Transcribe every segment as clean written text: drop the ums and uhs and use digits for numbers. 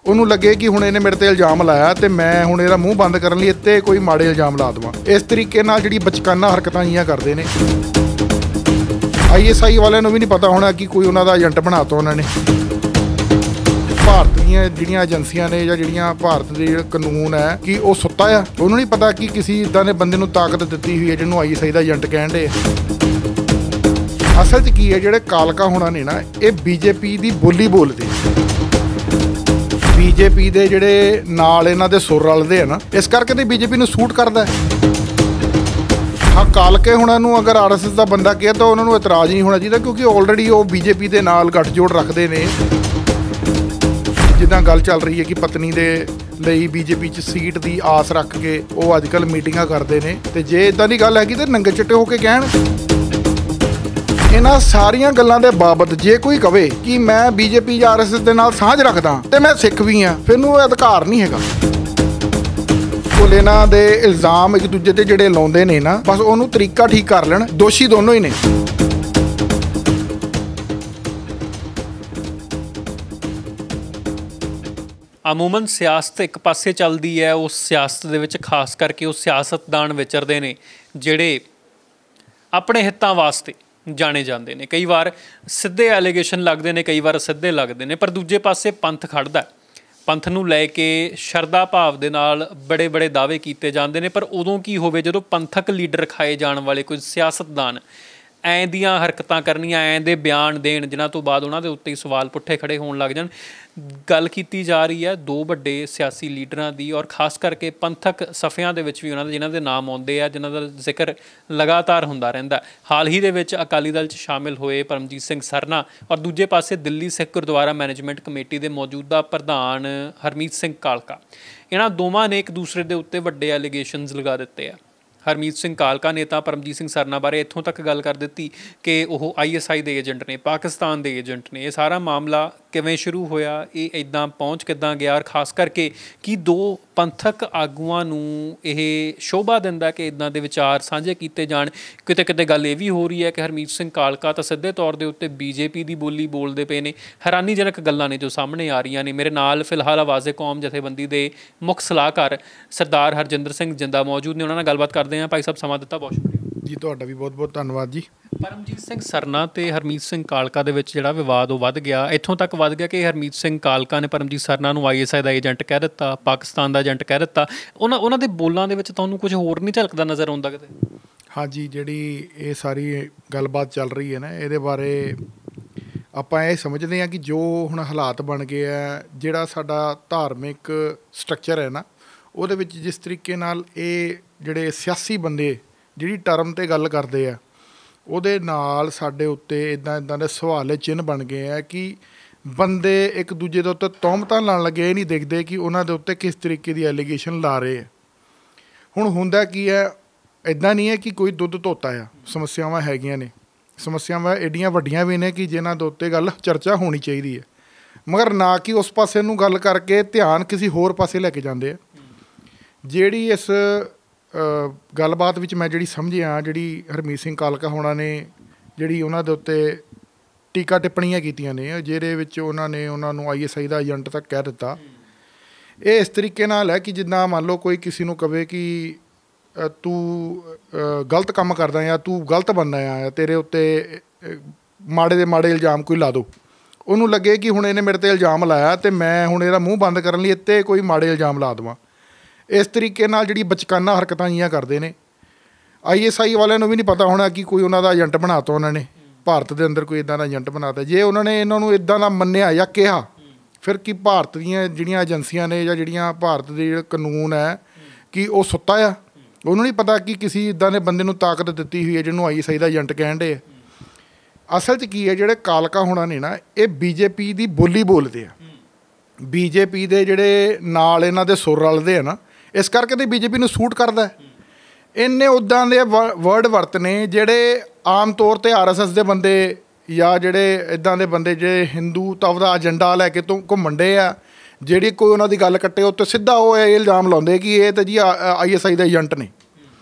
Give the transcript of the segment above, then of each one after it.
ਉਹਨੂੰ ਲੱਗੇ ਕਿ ਹੁਣ ਇਹਨੇ ਮੇਰੇ ਤੇ ਇਲਜ਼ਾਮ ਲਾਇਆ ਤੇ ਮੈਂ ਹੁਣ ਇਹਦਾ ਮੂੰਹ ਬੰਦ ਕਰਨ ਲਈ ਇੱਥੇ ਕੋਈ ਮਾੜੇ ਇਲਜ਼ਾਮ ਲਾ ਦੇਵਾਂ। ਇਸ ਤਰੀਕੇ ਨਾਲ ਜਿਹੜੀ ਬਚਕਾਨਾ ਹਰਕਤਾਂ ਜੀਆਂ ਕਰਦੇ ਨੇ। ISI ਵਾਲਿਆਂ ਨੂੰ ਵੀ ਨਹੀਂ ਪਤਾ ਹੋਣਾ ਕਿ ਕੋਈ ਉਹਨਾਂ ਦਾ ਏਜੰਟ ਬਣਾਤਾ ਉਹਨਾਂ ਨੇ। ਭਾਰਤ ਦੀਆਂ ਜਿਹੜੀਆਂ ਏਜੰਸੀਆਂ ਨੇ ਜਾਂ ਜਿਹੜੀਆਂ ਭਾਰਤ ਦੇ ਜਿਹੜਾ ਕਾਨੂੰਨ ਹੈ ਕਿ ਉਹ ਸੁੱਤਾ ਆ। ਉਹਨੂੰ ਨਹੀਂ ਪਤਾ ਕਿ ਕਿਸੇ ਇੱਦਾਂ ਦੇ ਬੰਦੇ ਨੂੰ ਤਾਕਤ ਦਿੱਤੀ ਹੋਈ ਹੈ ਜਿਹਨੂੰ ISI ਦਾ ਏਜੰਟ ਕਹਿਣ ਦੇ। ਅਸਲ 'ਚ ਕੀ ਹੈ, ਜਿਹੜੇ ਕਾਲਕਾ ਹੋਣਾ ਨੇ ਨਾ, ਇਹ BJP ਦੀ ਬੋਲੀ ਬੋਲਦੇ। BJP ਦੇ ਜਿਹੜੇ ਨਾਲ ਇਹਨਾਂ ਦੇ ਸੁਰ ਰਲਦੇ ਆ ਨਾ, ਇਸ ਕਰਕੇ ਤੇ BJP ਨੂੰ ਸੂਟ ਕਰਦਾ। ਹਾਂ, ਕਾਲਕੇ ਹੁਣਾਂ ਨੂੰ ਅਗਰ RSS ਦਾ ਬੰਦਾ ਕਿਹਾ ਤਾਂ ਉਹਨਾਂ ਨੂੰ ਇਤਰਾਜ਼ ਨਹੀਂ ਹੋਣਾ ਚਾਹੀਦਾ, ਕਿਉਂਕਿ ਆਲਰੇਡੀ ਉਹ BJP ਦੇ ਨਾਲ ਗੱਠਜੋੜ ਰੱਖਦੇ ਨੇ। ਜਿੱਦਾਂ ਗੱਲ ਚੱਲ ਰਹੀ ਹੈ ਕਿ ਪਤਨੀ ਦੇ ਲਈ BJP 'ਚ ਸੀਟ ਦੀ ਆਸ ਰੱਖ ਕੇ ਉਹ ਅੱਜ ਕੱਲ੍ਹ ਮੀਟਿੰਗਾਂ ਕਰਦੇ ਨੇ। ਤੇ ਜੇ ਇੱਦਾਂ ਦੀ ਗੱਲ ਹੈਗੀ ਤਾਂ ਨੰਗੇ ਚਿੱਟੇ ਹੋ ਕੇ ਕਹਿਣ। ਇਹਨਾਂ ਸਾਰੀਆਂ ਗੱਲਾਂ ਦੇ ਬਾਬਤ ਜੇ ਕੋਈ ਕਵੇ ਕਿ ਮੈਂ BJP ਜਾਂ RSS ਦੇ ਨਾਲ ਸਾਂਝ ਰੱਖਦਾ ਤੇ ਮੈਂ ਸਿੱਖ ਵੀ ਹਾਂ, ਫਿਰ ਨੂੰ ਇਹ ਅਧਿਕਾਰ ਨਹੀਂ ਹੈਗਾ। ਕੋਲ ਇਹਨਾਂ ਦੇ ਇਲਜ਼ਾਮ ਇੱਕ ਦੂਜੇ ਤੇ ਜਿਹੜੇ ਲਾਉਂਦੇ ਨੇ ਨਾ, ਬਸ ਉਹਨੂੰ ਤਰੀਕਾ ਠੀਕ ਕਰ ਲੈਣ। ਦੋਸ਼ੀ ਦੋਨੋਂ ਹੀ ਨੇ। ਅਮੂਮਨ ਸਿਆਸਤ ਇੱਕ ਪਾਸੇ ਚੱਲਦੀ ਹੈ, ਉਸ ਸਿਆਸਤ ਦੇ ਵਿੱਚ ਖਾਸ ਕਰਕੇ ਉਹ ਸਿਆਸਤਦਾਨ ਵਿਚਰਦੇ ਨੇ ਜਿਹੜੇ ਆਪਣੇ ਹਿੱਤਾਂ ਵਾਸਤੇ ਜਾਣੇ ਜਾਂਦੇ ਨੇ। ਕਈ ਵਾਰ ਸਿੱਧੇ ਐਲੀਗੇਸ਼ਨ ਲੱਗਦੇ ਨੇ, ਕਈ ਵਾਰ ਸਿੱਧੇ ਲੱਗਦੇ ਨੇ, ਪਰ ਦੂਜੇ ਪਾਸੇ ਪੰਥ ਖੜ੍ਹਦਾ। ਪੰਥ ਨੂੰ ਲੈ ਕੇ ਸ਼ਰਧਾ ਭਾਵ ਦੇ ਨਾਲ ਬੜੇ ਬੜੇ ਦਾਅਵੇ ਕੀਤੇ ਜਾਂਦੇ ਨੇ। ਪਰ ਉਦੋਂ ਕੀ ਹੋਵੇ ਜਦੋਂ ਪੰਥਕ ਲੀਡਰ ਖਾਏ ਜਾਣ ਵਾਲੇ ਕੋਈ ਸਿਆਸਤਦਾਨ ਐਂ ਦੀਆਂ ਹਰਕਤਾਂ ਕਰਨੀਆਂ, ਐਂ ਦੇ ਬਿਆਨ ਦੇਣ ਜਿਨ੍ਹਾਂ ਤੋਂ ਬਾਅਦ ਉਹਨਾਂ ਦੇ ਉੱਤੇ ਹੀ ਸਵਾਲ ਪੁੱਠੇ ਖੜੇ ਹੋਣ ਲੱਗ ਜਾਣ। ਗੱਲ ਕੀਤੀ ਜਾ ਰਹੀ ਹੈ ਦੋ ਵੱਡੇ ਸਿਆਸੀ ਲੀਡਰਾਂ ਦੀ, ਔਰ ਖਾਸ ਕਰਕੇ ਪੰਥਕ ਸਫ਼ਿਆਂ ਦੇ ਵਿੱਚ ਵੀ ਉਹਨਾਂ ਦੇ ਜਿਨ੍ਹਾਂ ਦੇ ਨਾਮ ਆਉਂਦੇ ਆ, ਜਿਨ੍ਹਾਂ ਦਾ ਜ਼ਿਕਰ ਲਗਾਤਾਰ ਹੁੰਦਾ ਰਹਿੰਦਾ। ਹਾਲ ਹੀ ਦੇ ਵਿੱਚ ਅਕਾਲੀ ਦਲ 'ਚ ਸ਼ਾਮਿਲ ਹੋਏ ਪਰਮਜੀਤ ਸਿੰਘ ਸਰਨਾ, ਔਰ ਦੂਜੇ ਪਾਸੇ ਦਿੱਲੀ ਸਿੱਖ ਗੁਰਦੁਆਰਾ ਮੈਨੇਜਮੈਂਟ ਕਮੇਟੀ ਦੇ ਮੌਜੂਦਾ ਪ੍ਰਧਾਨ ਹਰਮੀਤ ਸਿੰਘ ਕਾਲਕਾ। ਇਹਨਾਂ ਦੋਵਾਂ ਨੇ ਇੱਕ ਦੂਸਰੇ ਦੇ ਉੱਤੇ ਵੱਡੇ ਐਲੀਗੇਸ਼ਨਸ ਲਗਾ ਦਿੱਤੇ ਆ। ਹਰਮੀਤ ਸਿੰਘ ਕਾਲਕਾ ਨੇ ਤਾਂ ਪਰਮਜੀਤ ਸਿੰਘ ਸਰਨਾ ਬਾਰੇ ਇੱਥੋਂ ਤੱਕ ਗੱਲ ਕਰ ਦਿੱਤੀ ਕਿ ਉਹ ISI ਦੇ ਏਜੰਟ ਨੇ, ਪਾਕਿਸਤਾਨ ਦੇ ਏਜੰਟ ਨੇ। ਇਹ ਸਾਰਾ ਮਾਮਲਾ ਕਿਵੇਂ ਸ਼ੁਰੂ ਹੋਇਆ, ਇਹ ਇੱਦਾਂ ਪਹੁੰਚ ਕਿੱਦਾਂ ਗਿਆ, ਔਰ ਖਾਸ ਕਰਕੇ ਕਿ ਦੋ ਪੰਥਕ ਆਗੂਆਂ ਨੂੰ ਇਹ ਸ਼ੋਭਾ ਦਿੰਦਾ ਕਿ ਇੱਦਾਂ ਦੇ ਵਿਚਾਰ ਸਾਂਝੇ ਕੀਤੇ ਜਾਣ। ਕਿਤੇ ਕਿਤੇ ਗੱਲ ਇਹ ਵੀ ਹੋ ਰਹੀ ਹੈ ਕਿ ਹਰਮੀਤ ਸਿੰਘ ਕਾਲਕਾ ਤਾਂ ਸਿੱਧੇ ਤੌਰ ਦੇ ਉੱਤੇ BJP ਦੀ ਬੋਲੀ ਬੋਲਦੇ ਪਏ ਨੇ। ਹੈਰਾਨੀਜਨਕ ਗੱਲਾਂ ਨੇ ਜੋ ਸਾਹਮਣੇ ਆ ਰਹੀਆਂ ਨੇ। ਮੇਰੇ ਨਾਲ ਫਿਲਹਾਲ ਆਵਾਜ਼ੇ ਕੌਮ ਜਥੇਬੰਦੀ ਦੇ ਮੁੱਖ ਸਲਾਹਕਾਰ ਸਰਦਾਰ ਹਰਜਿੰਦਰ ਸਿੰਘ ਜਿੰਦਾ ਮੌਜੂਦ ਨੇ। ਉਹਨਾਂ ਨਾਲ ਗੱਲਬਾਤ ਕਰਦੇ ਹਾਂ। ਭਾਈ ਸਾਹਿਬ, ਸਮਾਂ ਦਿੱਤਾ ਬਹੁਤ ਸ਼ੁਕਰੀਆ ਜੀ। ਤੁਹਾਡਾ ਵੀ ਬਹੁਤ ਬਹੁਤ ਧੰਨਵਾਦ ਜੀ। ਪਰਮਜੀਤ ਸਿੰਘ ਸਰਨਾ ਤੇ ਹਰਮੀਤ ਸਿੰਘ ਕਾਲਕਾ ਦੇ ਵਿੱਚ ਜਿਹੜਾ ਵਿਵਾਦ ਉਹ ਵੱਧ ਗਿਆ, ਇੱਥੋਂ ਤੱਕ ਵੱਧ ਗਿਆ ਕਿ ਹਰਮੀਤ ਸਿੰਘ ਕਾਲਕਾ ਨੇ ਪਰਮਜੀਤ ਸਰਨਾ ਨੂੰ ISI ਦਾ ਏਜੰਟ ਕਹਿ ਦਿੱਤਾ, ਪਾਕਿਸਤਾਨ ਦਾ ਏਜੰਟ ਕਹਿ ਦਿੱਤਾ। ਉਹਨਾਂ ਦੇ ਬੋਲਾਂ ਦੇ ਵਿੱਚ ਤੁਹਾਨੂੰ ਕੁਝ ਹੋਰ ਨਹੀਂ ਝਲਕਦਾ ਨਜ਼ਰ ਆਉਂਦਾ ਕਿਤੇ? ਹਾਂਜੀ, ਜਿਹੜੀ ਇਹ ਸਾਰੀ ਗੱਲਬਾਤ ਚੱਲ ਰਹੀ ਹੈ ਨਾ, ਇਹਦੇ ਬਾਰੇ ਆਪਾਂ ਇਹ ਸਮਝਦੇ ਹਾਂ ਕਿ ਜੋ ਹੁਣ ਹਾਲਾਤ ਬਣ ਗਏ ਆ, ਜਿਹੜਾ ਸਾਡਾ ਧਾਰਮਿਕ ਸਟਰਕਚਰ ਹੈ ਨਾ, ਉਹਦੇ ਵਿੱਚ ਜਿਸ ਤਰੀਕੇ ਨਾਲ ਇਹ ਜਿਹੜੇ ਸਿਆਸੀ ਬੰਦੇ ਜਿਹੜੀ ਟਰਮ 'ਤੇ ਗੱਲ ਕਰਦੇ ਆ, ਉਹਦੇ ਨਾਲ ਸਾਡੇ ਉੱਤੇ ਇੱਦਾਂ ਦੇ ਸਵਾਲੇ ਚਿੰਨ੍ਹ ਬਣ ਗਏ ਆ ਕਿ ਬੰਦੇ ਇੱਕ ਦੂਜੇ ਦੇ ਉੱਤੇ ਤੌਹਮਤਾਂ ਲਾਉਣ ਲੱਗੇ। ਇਹ ਨਹੀਂ ਦੇਖਦੇ ਕਿ ਉਹਨਾਂ ਦੇ ਉੱਤੇ ਕਿਸ ਤਰੀਕੇ ਦੀ ਐਲੀਗੇਸ਼ਨ ਲਾ ਰਹੇ ਆ। ਹੁਣ ਹੁੰਦਾ ਕੀ ਹੈ, ਇੱਦਾਂ ਨਹੀਂ ਹੈ ਕਿ ਕੋਈ ਦੁੱਧ ਧੋਤਾ ਆ। ਸਮੱਸਿਆਵਾਂ ਹੈਗੀਆਂ ਨੇ, ਸਮੱਸਿਆਵਾਂ ਐਡੀਆਂ ਵੱਡੀਆਂ ਵੀ ਨੇ ਕਿ ਜਿਨ੍ਹਾਂ ਦੇ ਉੱਤੇ ਗੱਲ ਚਰਚਾ ਹੋਣੀ ਚਾਹੀਦੀ ਹੈ, ਮਗਰ ਨਾ ਕਿ ਉਸ ਪਾਸੇ ਨੂੰ ਗੱਲ ਕਰਕੇ ਧਿਆਨ ਕਿਸੇ ਹੋਰ ਪਾਸੇ ਲੈ ਕੇ ਜਾਂਦੇ ਆ। ਜਿਹੜੀ ਇਸ ਗੱਲਬਾਤ ਵਿੱਚ ਮੈਂ ਜਿਹੜੀ ਸਮਝਿਆ, ਜਿਹੜੀ ਹਰਮੀਤ ਸਿੰਘ ਕਾਲਕਾ ਹੋਣਾ ਨੇ ਜਿਹੜੀ ਉਹਨਾਂ ਦੇ ਉੱਤੇ ਟੀਕਾ ਟਿੱਪਣੀਆਂ ਕੀਤੀਆਂ ਨੇ, ਜਿਹਦੇ ਵਿੱਚ ਉਹਨਾਂ ਨੇ ਉਹਨਾਂ ਨੂੰ ISI ਦਾ ਏਜੰਟ ਤੱਕ ਕਹਿ ਦਿੱਤਾ। ਇਹ ਇਸ ਤਰੀਕੇ ਨਾਲ ਹੈ ਕਿ ਜਿੱਦਾਂ ਮੰਨ ਲਓ ਕੋਈ ਕਿਸੇ ਨੂੰ ਕਵੇ ਕਿ ਤੂੰ ਗਲਤ ਕੰਮ ਕਰਦਾ ਜਾਂ ਤੂੰ ਗਲਤ ਬੰਦਾ ਆ, ਤੇਰੇ ਉੱਤੇ ਮਾੜੇ ਦੇ ਮਾੜੇ ਇਲਜ਼ਾਮ ਕੋਈ ਲਾ ਦਿਓ। ਉਹਨੂੰ ਲੱਗੇ ਕਿ ਹੁਣ ਇਹਨੇ ਮੇਰੇ ਤੇ ਇਲਜ਼ਾਮ ਲਾਇਆ ਤੇ ਮੈਂ ਹੁਣ ਇਹਦਾ ਮੂੰਹ ਬੰਦ ਕਰਨ ਲਈ ਇੱਥੇ ਕੋਈ ਮਾੜੇ ਇਲਜ਼ਾਮ ਲਾ ਦੇਵਾਂ। ਇਸ ਤਰੀਕੇ ਨਾਲ ਜਿਹੜੀ ਬਚਕਾਨਾ ਹਰਕਤਾਂ ਜੀਆਂ ਕਰਦੇ ਨੇ। ISI ਵਾਲਿਆਂ ਨੂੰ ਵੀ ਨਹੀਂ ਪਤਾ ਹੋਣਾ ਕਿ ਕੋਈ ਉਹਨਾਂ ਦਾ ਏਜੰਟ ਬਣਾਤਾ ਉਹਨਾਂ ਨੇ, ਭਾਰਤ ਦੇ ਅੰਦਰ ਕੋਈ ਇੱਦਾਂ ਦਾ ਏਜੰਟ ਬਣਾਤਾ। ਜੇ ਉਹਨਾਂ ਨੇ ਇਹਨਾਂ ਨੂੰ ਇੱਦਾਂ ਦਾ ਮੰਨਿਆ ਜਾਂ ਕਿਹਾ, ਫਿਰ ਕੀ ਭਾਰਤ ਦੀਆਂ ਜਿਹੜੀਆਂ ਏਜੰਸੀਆਂ ਨੇ ਜਾਂ ਜਿਹੜੀਆਂ ਭਾਰਤ ਦੇ ਜਿਹੜਾ ਕਾਨੂੰਨ ਹੈ ਕਿ ਉਹ ਸੁੱਤਾ ਆ। ਉਹਨੂੰ ਨਹੀਂ ਪਤਾ ਕਿ ਕਿਸੇ ਇੱਦਾਂ ਦੇ ਬੰਦੇ ਨੂੰ ਤਾਕਤ ਦਿੱਤੀ ਹੋਈ ਹੈ ਜਿਹਨੂੰ ISI ਦਾ ਏਜੰਟ ਕਹਿਣ ਦੇ। ਅਸਲ 'ਚ ਕੀ ਹੈ, ਜਿਹੜੇ ਕਾਲਕਾ ਹੋਣਾ ਨੇ ਨਾ, ਇਹ BJP ਦੀ ਬੋਲੀ ਬੋਲਦੇ ਆ। BJP ਦੇ ਜਿਹੜੇ ਨਾਲ ਇਹਨਾਂ ਦੇ ਸੁਰ ਰਲਦੇ ਆ ਨਾ, ਇਸ ਕਰਕੇ ਤਾਂ BJP ਨੂੰ ਸੂਟ ਕਰਦਾ। ਇੰਨੇ ਉੱਦਾਂ ਦੇ ਵਰਡ ਵਰਤਨੇ ਜਿਹੜੇ ਆਮ ਤੌਰ 'ਤੇ RSS ਦੇ ਬੰਦੇ ਜਾਂ ਜਿਹੜੇ ਇੱਦਾਂ ਦੇ ਬੰਦੇ ਜਿਹੜੇ ਹਿੰਦੂਤਵ ਦਾ ਏਜੰਡਾ ਲੈ ਕੇ ਤੋਂ ਘੁੰਮਣ ਡੇ ਆ, ਜਿਹੜੀ ਕੋਈ ਉਹਨਾਂ ਦੀ ਗੱਲ ਕੱਟੇ ਉੱਤੇ ਸਿੱਧਾ ਉਹ ਇਹ ਇਲਜ਼ਾਮ ਲਾਉਂਦੇ ਕਿ ਇਹ ਤਾਂ ਜੀ ISI ਦੇ ਏਜੰਟ ਨੇ।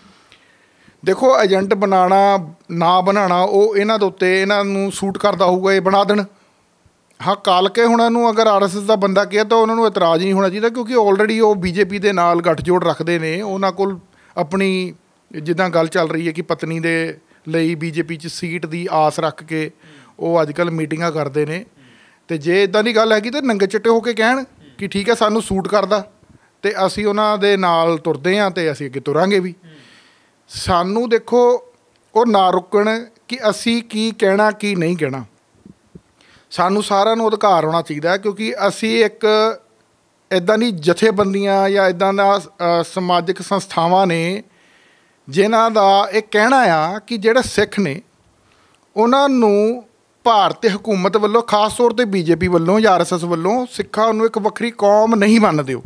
ਦੇਖੋ, ਏਜੰਟ ਬਣਾਉਣਾ ਨਾ ਬਣਾਉਣਾ ਉਹ ਇਹਨਾਂ ਦੇ ਉੱਤੇ ਇਹਨਾਂ ਨੂੰ ਸੂਟ ਕਰਦਾ ਹੋਊਗਾ, ਇਹ ਬਣਾ ਦੇਣ। ਹਾਂ, ਕਾਲਕੇ ਹੁਣਾਂ ਨੂੰ ਅਗਰ RSS ਦਾ ਬੰਦਾ ਕਿਹਾ ਤਾਂ ਉਹਨਾਂ ਨੂੰ ਇਤਰਾਜ਼ ਨਹੀਂ ਹੋਣਾ ਚਾਹੀਦਾ, ਕਿਉਂਕਿ ਆਲਰੇਡੀ ਉਹ BJP ਦੇ ਨਾਲ ਗੱਠਜੋੜ ਰੱਖਦੇ ਨੇ। ਉਹਨਾਂ ਕੋਲ ਆਪਣੀ ਜਿੱਦਾਂ ਗੱਲ ਚੱਲ ਰਹੀ ਹੈ ਕਿ ਪਤਨੀ ਦੇ ਲਈ BJP 'ਚ ਸੀਟ ਦੀ ਆਸ ਰੱਖ ਕੇ ਉਹ ਅੱਜ ਕੱਲ੍ਹ ਮੀਟਿੰਗਾਂ ਕਰਦੇ ਨੇ। ਅਤੇ ਜੇ ਇੱਦਾਂ ਦੀ ਗੱਲ ਹੈਗੀ ਤਾਂ ਨੰਗੇ ਚਿੱਟੇ ਹੋ ਕੇ ਕਹਿਣ ਕਿ ਠੀਕ ਹੈ, ਸਾਨੂੰ ਸੂਟ ਕਰਦਾ ਅਤੇ ਅਸੀਂ ਉਹਨਾਂ ਦੇ ਨਾਲ ਤੁਰਦੇ ਹਾਂ ਅਤੇ ਅਸੀਂ ਅੱਗੇ ਤੁਰਾਂਗੇ ਵੀ। ਸਾਨੂੰ ਦੇਖੋ ਉਹ ਨਾ ਰੁਕਣ ਕਿ ਅਸੀਂ ਕੀ ਕਹਿਣਾ ਕੀ ਨਹੀਂ ਕਹਿਣਾ। ਸਾਨੂੰ ਸਾਰਿਆਂ ਨੂੰ ਅਧਿਕਾਰ ਹੋਣਾ ਚਾਹੀਦਾ, ਕਿਉਂਕਿ ਅਸੀਂ ਇੱਕ ਇੱਦਾਂ ਦੀ ਜਥੇਬੰਦੀਆਂ ਜਾਂ ਇੱਦਾਂ ਦਾ ਸਮਾਜਿਕ ਸੰਸਥਾਵਾਂ ਨੇ ਜਿਨ੍ਹਾਂ ਦਾ ਇਹ ਕਹਿਣਾ ਆ ਕਿ ਜਿਹੜੇ ਸਿੱਖ ਨੇ ਉਹਨਾਂ ਨੂੰ ਭਾਰਤੀ ਹਕੂਮਤ ਵੱਲੋਂ, ਖਾਸ ਤੌਰ 'ਤੇ BJP ਵੱਲੋਂ ਜਾਂ RSS ਵੱਲੋਂ ਸਿੱਖਾਂ ਨੂੰ ਇੱਕ ਵੱਖਰੀ ਕੌਮ ਨਹੀਂ ਮੰਨ ਦਿਓ।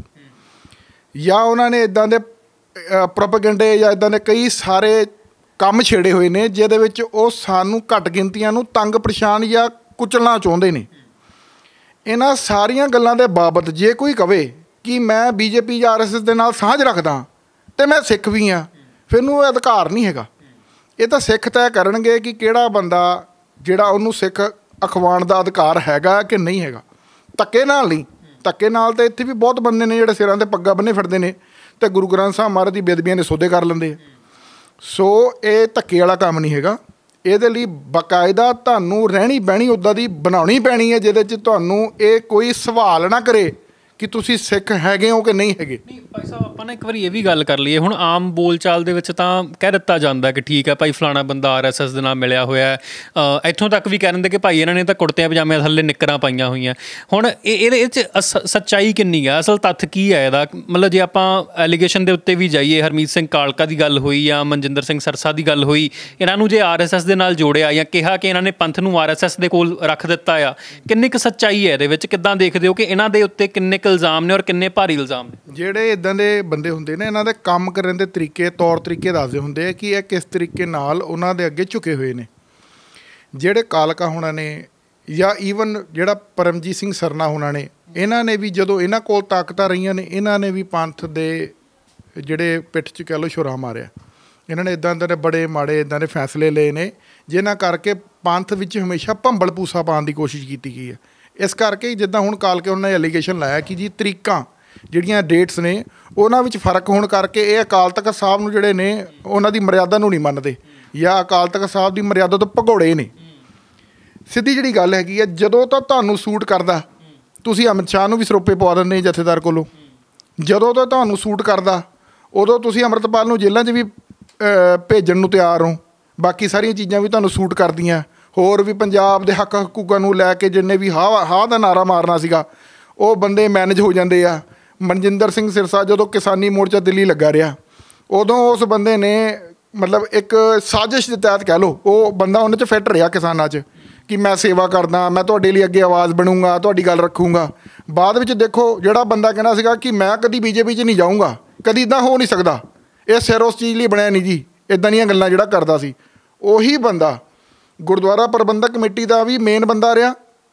ਜਾਂ ਉਹਨਾਂ ਨੇ ਇੱਦਾਂ ਦੇ ਪ੍ਰੋਪੇਗੈਂਡੇ ਜਾਂ ਇੱਦਾਂ ਦੇ ਕਈ ਸਾਰੇ ਕੰਮ ਛੇੜੇ ਹੋਏ ਨੇ ਜਿਹਦੇ ਵਿੱਚ ਉਹ ਸਾਨੂੰ ਘੱਟ ਗਿਣਤੀਆਂ ਨੂੰ ਤੰਗ ਪਰੇਸ਼ਾਨ ਜਾਂ ਕੁਚਲਣਾ ਚਾਹੁੰਦੇ ਨੇ। ਇਹਨਾਂ ਸਾਰੀਆਂ ਗੱਲਾਂ ਦੇ ਬਾਬਤ ਜੇ ਕੋਈ ਕਵੇ ਕਿ ਮੈਂ BJP ਜਾਂ RSS ਦੇ ਨਾਲ ਸਾਂਝ ਰੱਖਦਾ ਅਤੇ ਮੈਂ ਸਿੱਖ ਵੀ ਹਾਂ, ਫਿਰ ਉਹਨੂੰ ਇਹ ਅਧਿਕਾਰ ਨਹੀਂ ਹੈਗਾ। ਇਹ ਤਾਂ ਸਿੱਖ ਤੈਅ ਕਰਨਗੇ ਕਿ ਕਿਹੜਾ ਬੰਦਾ ਜਿਹੜਾ ਉਹਨੂੰ ਸਿੱਖ ਅਖਵਾਉਣ ਦਾ ਅਧਿਕਾਰ ਹੈਗਾ ਕਿ ਨਹੀਂ ਹੈਗਾ। ਧੱਕੇ ਨਾਲ ਨਹੀਂ। ਧੱਕੇ ਨਾਲ ਤਾਂ ਇੱਥੇ ਵੀ ਬਹੁਤ ਬੰਦੇ ਨੇ ਜਿਹੜੇ ਸਿਰਾਂ 'ਤੇ ਪੱਗਾਂ ਬੰਨ੍ਹੇ ਫਿਰਦੇ ਨੇ ਅਤੇ ਗੁਰੂ ਗ੍ਰੰਥ ਸਾਹਿਬ ਮਹਾਰਾਜ ਦੀ ਬੇਅਦਬੀਆਂ ਦੇ ਸੌਦੇ ਕਰ ਲੈਂਦੇ ਆ। ਸੋ ਇਹ ਧੱਕੇ ਵਾਲਾ ਕੰਮ ਨਹੀਂ ਹੈਗਾ। ਇਹਦੇ ਲਈ ਬਾਕਾਇਦਾ ਤੁਹਾਨੂੰ ਰਹਿਣੀ ਬਹਿਣੀ ਉੱਦਾਂ ਦੀ ਬਣਾਉਣੀ ਪੈਣੀ ਹੈ ਜਿਹਦੇ 'ਚ ਤੁਹਾਨੂੰ ਇਹ ਕੋਈ ਸਵਾਲ ਨਾ ਕਰੇ ਕਿ ਤੁਸੀਂ ਸਿੱਖ ਹੈਗੇ ਹੋ ਕਿ ਨਹੀਂ ਹੈਗੇ। ਨਹੀਂ ਭਾਈ ਸਾਹਿਬ, ਆਪਾਂ ਨਾ ਇੱਕ ਵਾਰੀ ਇਹ ਵੀ ਗੱਲ ਕਰ ਲਈਏ। ਹੁਣ ਆਮ ਬੋਲਚਾਲ ਦੇ ਵਿੱਚ ਤਾਂ ਕਹਿ ਦਿੱਤਾ ਜਾਂਦਾ ਕਿ ਠੀਕ ਹੈ ਭਾਈ ਫਲਾਣਾ ਬੰਦਾ RSS ਦੇ ਨਾਲ ਮਿਲਿਆ ਹੋਇਆ। ਇੱਥੋਂ ਤੱਕ ਵੀ ਕਹਿ ਦਿੰਦੇ ਕਿ ਭਾਈ ਇਹਨਾਂ ਨੇ ਤਾਂ ਕੁੜਤਿਆਂ ਪਜਾਮਿਆਂ ਥੱਲੇ ਨਿੱਕਰਾਂ ਪਾਈਆਂ ਹੋਈਆਂ। ਹੁਣ ਇਹਦੇ 'ਚ ਸੱਚਾਈ ਕਿੰਨੀ ਆ, ਅਸਲ ਤੱਥ ਕੀ ਹੈ ਇਹਦਾ? ਮਤਲਬ ਜੇ ਆਪਾਂ ਐਲੀਗੇਸ਼ਨ ਦੇ ਉੱਤੇ ਵੀ ਜਾਈਏ, ਹਰਮੀਤ ਸਿੰਘ ਕਾਲਕਾ ਦੀ ਗੱਲ ਹੋਈ ਜਾਂ ਮਨਜਿੰਦਰ ਸਿੰਘ ਸਰਸਾ ਦੀ ਗੱਲ ਹੋਈ, ਇਹਨਾਂ ਨੂੰ ਜੇ RSS ਦੇ ਨਾਲ ਜੋੜਿਆ ਜਾਂ ਕਿਹਾ ਕਿ ਇਹਨਾਂ ਨੇ ਪੰਥ ਨੂੰ RSS ਦੇ ਕੋਲ ਰੱਖ ਦਿੱਤਾ ਆ, ਕਿੰਨੀ ਕੁ ਸੱਚਾਈ ਹੈ ਇਹਦੇ ਵਿੱਚ? ਕਿੱਦਾਂ ਦੇਖਦੇ ਹੋ ਕਿ ਇਹਨਾਂ ਦੇ ਉੱਤੇ ਕਿੰਨੇ ਇਲਜ਼ਾਮ ਨੇ ਔਰ ਕਿੰਨੇ ਭਾਰੀ ਇਲਜ਼ਾਮ ਨੇ? ਜਿਹੜੇ ਇੱਦਾਂ ਦੇ ਬੰਦੇ ਹੁੰਦੇ ਨੇ ਇਹਨਾਂ ਦੇ ਕੰਮ ਕਰਨ ਦੇ ਤਰੀਕੇ, ਤੌਰ ਤਰੀਕੇ ਦੱਸਦੇ ਹੁੰਦੇ ਆ ਕਿ ਇਹ ਕਿਸ ਤਰੀਕੇ ਨਾਲ ਉਹਨਾਂ ਦੇ ਅੱਗੇ ਝੁਕੇ ਹੋਏ ਨੇ। ਜਿਹੜੇ ਕਾਲਕਾ ਹੋਣਾ ਨੇ ਜਾਂ ਈਵਨ ਜਿਹੜਾ ਪਰਮਜੀਤ ਸਿੰਘ ਸਰਨਾ ਹੋਣਾ ਨੇ, ਇਹਨਾਂ ਨੇ ਵੀ ਜਦੋਂ ਇਹਨਾਂ ਕੋਲ ਤਾਕਤਾਂ ਰਹੀਆਂ ਨੇ, ਇਹਨਾਂ ਨੇ ਵੀ ਪੰਥ ਦੇ ਜਿਹੜੇ ਪਿੱਠ 'ਚ ਕਹਿ ਲਓ ਛੁਰਾ ਮਾਰਿਆ। ਇਹਨਾਂ ਨੇ ਇੱਦਾਂ ਦੇ ਬੜੇ ਮਾੜੇ ਇੱਦਾਂ ਦੇ ਫੈਸਲੇ ਲਏ ਨੇ ਜਿਨ੍ਹਾਂ ਕਰਕੇ ਪੰਥ ਵਿੱਚ ਹਮੇਸ਼ਾ ਭੰਬਲ ਪੂਸਾ ਪਾਉਣ ਦੀ ਕੋਸ਼ਿਸ਼ ਕੀਤੀ ਗਈ ਹੈ। ਇਸ ਕਰਕੇ ਜਿੱਦਾਂ ਹੁਣ ਕਾਲਕੇ ਉਹਨਾਂ ਨੇ ਐਲੀਗੇਸ਼ਨ ਲਾਇਆ ਕਿ ਜੀ ਤਰੀਕਾਂ ਜਿਹੜੀਆਂ ਡੇਟਸ ਨੇ ਉਹਨਾਂ ਵਿੱਚ ਫਰਕ ਹੋਣ ਕਰਕੇ ਇਹ ਅਕਾਲ ਤਖਤ ਸਾਹਿਬ ਨੂੰ ਜਿਹੜੇ ਨੇ ਉਹਨਾਂ ਦੀ ਮਰਿਆਦਾ ਨੂੰ ਨਹੀਂ ਮੰਨਦੇ ਜਾਂ ਅਕਾਲ ਤਖਤ ਸਾਹਿਬ ਦੀ ਮਰਿਆਦਾ ਤੋਂ ਭਗੌੜੇ ਨੇ। ਸਿੱਧੀ ਜਿਹੜੀ ਗੱਲ ਹੈਗੀ ਹੈ, ਜਦੋਂ ਤਾਂ ਤੁਹਾਨੂੰ ਸੂਟ ਕਰਦਾ ਤੁਸੀਂ ਅਮਿਤ ਸ਼ਾਹ ਨੂੰ ਵੀ ਸਰੋਪੇ ਪਵਾ ਦਿੰਦੇ ਜਥੇਦਾਰ ਕੋਲੋਂ। ਜਦੋਂ ਤਾਂ ਤੁਹਾਨੂੰ ਸੂਟ ਕਰਦਾ ਉਦੋਂ ਤੁਸੀਂ ਅੰਮ੍ਰਿਤਪਾਲ ਨੂੰ ਜੇਲ੍ਹਾਂ 'ਚ ਵੀ ਭੇਜਣ ਨੂੰ ਤਿਆਰ ਹੋ। ਬਾਕੀ ਸਾਰੀਆਂ ਚੀਜ਼ਾਂ ਵੀ ਤੁਹਾਨੂੰ ਸੂਟ ਕਰਦੀਆਂ। ਹੋਰ ਵੀ ਪੰਜਾਬ ਦੇ ਹੱਕ ਹਕੂਕਾਂ ਨੂੰ ਲੈ ਕੇ ਜਿੰਨੇ ਵੀ ਹਾਂ ਦਾ ਨਾਰਾ ਮਾਰਨਾ ਸੀਗਾ ਉਹ ਬੰਦੇ ਮੈਨੇਜ ਹੋ ਜਾਂਦੇ ਆ। ਮਨਜਿੰਦਰ ਸਿੰਘ ਸਿਰਸਾ ਜਦੋਂ ਕਿਸਾਨੀ ਮੋਰਚਾ ਦਿੱਲੀ ਲੱਗਾ ਰਿਹਾ ਉਦੋਂ ਉਸ ਬੰਦੇ ਨੇ ਮਤਲਬ ਇੱਕ ਸਾਜ਼ਿਸ਼ ਦੇ ਤਹਿਤ ਕਹਿ ਲਓ ਉਹ ਬੰਦਾ ਉਹਨਾਂ 'ਚ ਫਿੱਟ ਰਿਹਾ ਕਿਸਾਨਾਂ 'ਚ ਕਿ ਮੈਂ ਸੇਵਾ ਕਰਦਾ, ਮੈਂ ਤੁਹਾਡੇ ਲਈ ਅੱਗੇ ਆਵਾਜ਼ ਬਣੂੰਗਾ, ਤੁਹਾਡੀ ਗੱਲ ਰੱਖੂੰਗਾ। ਬਾਅਦ ਵਿੱਚ ਦੇਖੋ ਜਿਹੜਾ ਬੰਦਾ ਕਹਿੰਦਾ ਸੀਗਾ ਕਿ ਮੈਂ ਕਦੀ BJP 'ਚ ਨਹੀਂ ਜਾਊਂਗਾ, ਕਦੀ ਇੱਦਾਂ ਹੋ ਨਹੀਂ ਸਕਦਾ, ਇਹ ਸਿਰ ਉਸ ਚੀਜ਼ ਲਈ ਬਣਿਆ ਨਹੀਂ ਜੀ, ਇੱਦਾਂ ਦੀਆਂ ਗੱਲਾਂ ਜਿਹੜਾ ਕਰਦਾ ਸੀ, ਉਹੀ ਬੰਦਾ ਗੁਰਦੁਆਰਾ ਪ੍ਰਬੰਧਕ ਕਮੇਟੀ ਦਾ ਵੀ ਮੇਨ ਬੰਦਾ ਰਿਹਾ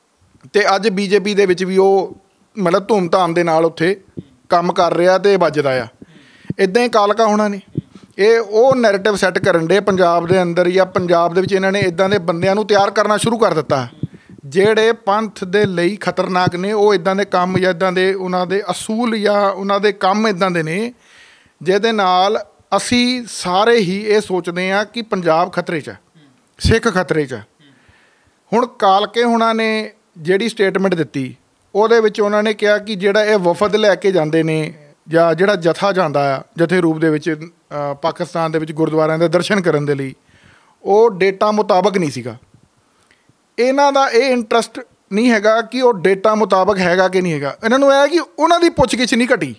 ਅਤੇ ਅੱਜ BJP ਦੇ ਵਿੱਚ ਵੀ ਉਹ ਮਤਲਬ ਧੂਮ-ਧਾਮ ਦੇ ਨਾਲ ਉੱਥੇ ਕੰਮ ਕਰ ਰਿਹਾ ਅਤੇ ਵੱਜਦਾ ਆ। ਇੱਦਾਂ ਹੀ ਕਾਲਕਾ ਹੋਣਾ ਨੇ ਇਹ ਉਹ ਨੈਰੇਟਿਵ ਸੈੱਟ ਕਰਨ ਦੇ ਪੰਜਾਬ ਦੇ ਅੰਦਰ ਜਾਂ ਪੰਜਾਬ ਦੇ ਵਿੱਚ ਇਹਨਾਂ ਨੇ ਇੱਦਾਂ ਦੇ ਬੰਦਿਆਂ ਨੂੰ ਤਿਆਰ ਕਰਨਾ ਸ਼ੁਰੂ ਕਰ ਦਿੱਤਾ ਜਿਹੜੇ ਪੰਥ ਦੇ ਲਈ ਖਤਰਨਾਕ ਨੇ। ਉਹ ਇੱਦਾਂ ਦੇ ਕੰਮ ਜਾਂ ਇੱਦਾਂ ਦੇ ਉਹਨਾਂ ਦੇ ਅਸੂਲ ਜਾਂ ਉਹਨਾਂ ਦੇ ਕੰਮ ਇੱਦਾਂ ਦੇ ਨੇ ਜਿਹਦੇ ਨਾਲ ਅਸੀਂ ਸਾਰੇ ਹੀ ਇਹ ਸੋਚਦੇ ਹਾਂ ਕਿ ਪੰਜਾਬ ਖਤਰੇ 'ਚ ਹੈ, ਸਿੱਖ ਖਤਰੇ 'ਚ ਹੈ। ਹੁਣ ਕਾਲਕੇ ਹੋਣਾ ਨੇ ਜਿਹੜੀ ਸਟੇਟਮੈਂਟ ਦਿੱਤੀ ਉਹਦੇ ਵਿੱਚ ਉਹਨਾਂ ਨੇ ਕਿਹਾ ਕਿ ਜਿਹੜਾ ਇਹ ਵਫਦ ਲੈ ਕੇ ਜਾਂਦੇ ਨੇ ਜਾਂ ਜਿਹੜਾ ਜਥਾ ਜਾਂਦਾ ਆ ਜਥੇ ਰੂਪ ਦੇ ਵਿੱਚ ਪਾਕਿਸਤਾਨ ਦੇ ਵਿੱਚ ਗੁਰਦੁਆਰਿਆਂ ਦੇ ਦਰਸ਼ਨ ਕਰਨ ਦੇ ਲਈ, ਉਹ ਡੇਟਾ ਮੁਤਾਬਕ ਨਹੀਂ ਸੀਗਾ। ਇਹਨਾਂ ਦਾ ਇਹ ਇੰਟਰਸਟ ਨਹੀਂ ਹੈਗਾ ਕਿ ਉਹ ਡੇਟਾ ਮੁਤਾਬਕ ਹੈਗਾ ਕਿ ਨਹੀਂ ਹੈਗਾ। ਇਹਨਾਂ ਨੂੰ ਇਹ ਕਿ ਉਹਨਾਂ ਦੀ ਪੁੱਛਗਿੱਛ ਨਹੀਂ ਘਟੀ।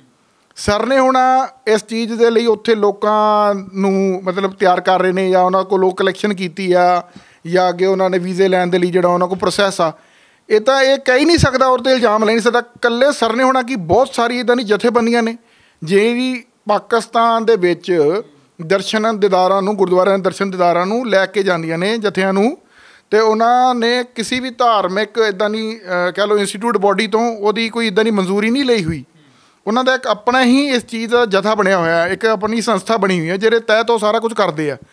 ਸਰ ਨੇ ਹੁਣ ਇਸ ਚੀਜ਼ ਦੇ ਲਈ ਉੱਥੇ ਲੋਕਾਂ ਨੂੰ ਮਤਲਬ ਤਿਆਰ ਕਰ ਰਹੇ ਨੇ ਜਾਂ ਉਹਨਾਂ ਕੋਲੋਂ ਕਲੈਕਸ਼ਨ ਕੀਤੀ ਆ ਜਾਂ ਅੱਗੇ ਉਹਨਾਂ ਨੇ ਵੀਜ਼ੇ ਲੈਣ ਦੇ ਲਈ ਜਿਹੜਾ ਉਹਨਾਂ ਕੋਲ ਪ੍ਰੋਸੈਸ ਆ, ਇਹ ਤਾਂ ਇਹ ਕਹਿ ਨਹੀਂ ਸਕਦਾ ਔਰ 'ਤੇ ਇਲਜ਼ਾਮ ਲੈ ਨਹੀਂ ਸਕਦਾ। ਇਕੱਲੇ ਸਰ ਨੇ ਹੋਣਾ ਕਿ ਬਹੁਤ ਸਾਰੀ ਇੱਦਾਂ ਦੀ ਜਥੇਬੰਦੀਆਂ ਨੇ ਜਿਹੜੀ ਪਾਕਿਸਤਾਨ ਦੇ ਵਿੱਚ ਦਰਸ਼ਨ ਦੀਦਾਰਾਂ ਨੂੰ, ਗੁਰਦੁਆਰਿਆਂ ਦੇ ਦਰਸ਼ਨ ਦੀਦਾਰਾਂ ਨੂੰ ਲੈ ਕੇ ਜਾਂਦੀਆਂ ਨੇ ਜਥਿਆਂ ਨੂੰ, ਅਤੇ ਉਹਨਾਂ ਨੇ ਕਿਸੇ ਵੀ ਧਾਰਮਿਕ ਇੱਦਾਂ ਦੀ ਕਹਿ ਲਓ ਇੰਸਟੀਟਿਊਟ ਬੋਡੀ ਤੋਂ ਉਹਦੀ ਕੋਈ ਇੱਦਾਂ ਦੀ ਮਨਜ਼ੂਰੀ ਨਹੀਂ ਲਈ ਹੋਈ। ਉਹਨਾਂ ਦਾ ਇੱਕ ਆਪਣਾ ਹੀ ਇਸ ਚੀਜ਼ ਦਾ ਜਥਾ ਬਣਿਆ ਹੋਇਆ, ਇੱਕ ਆਪਣੀ ਸੰਸਥਾ ਬਣੀ ਹੋਈ ਹੈ ਜਿਹਦੇ ਤਹਿਤ ਉਹ ਸਾਰਾ ਕੁਝ ਕਰਦੇ ਆ।